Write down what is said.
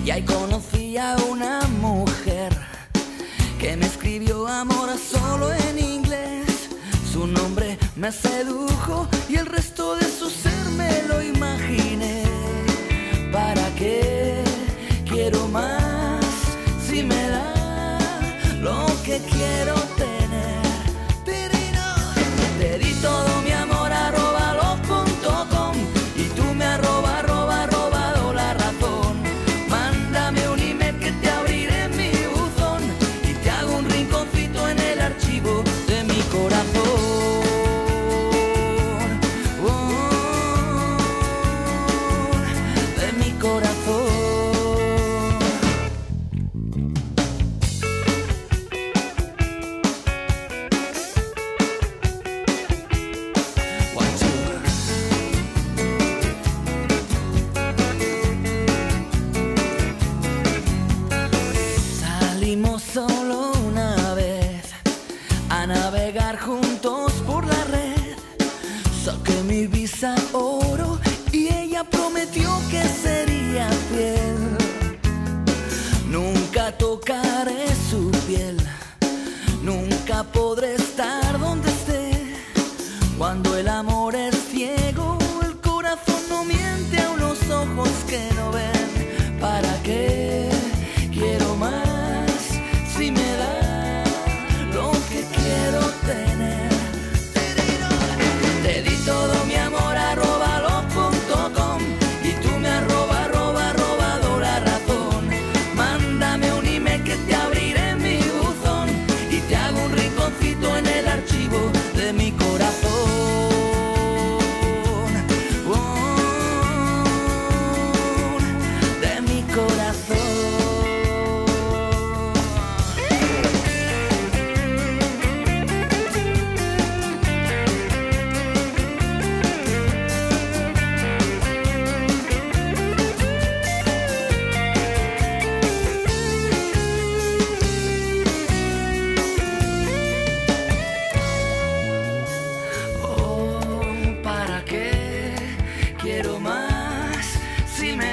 Y ahí conocí a una mujer que me escribió amor solo en inglés. Su nombre me sedujo y el resto de su ser me lo imaginé. ¿Para qué quiero más si me da lo que quiero tener? Te di todo mi amor @lo.com y tú me robado la razón. Mándame un email que te abriré mi buzón y te hago un rinconcito en el archivo de mi corazón. De mi corazón. Salimos solo una vez a navegar juntos por la red. Saqué mi visa oro y ella prometió que sería fiel. Nunca tocaré su piel, nunca podré estar donde esté. Cuando el amor es ciego, el corazón no miente a unos ojos que no ven. ¿Para qué quiero más si me da lo que quiero tener? Te di todo mi amor @lo.com y tú me robado la razón. Mándame un email que te abriré mi buzón y te hago un rinconcito en el archivo de mi corazón. De mi corazón. ¿Para qué quiero más si me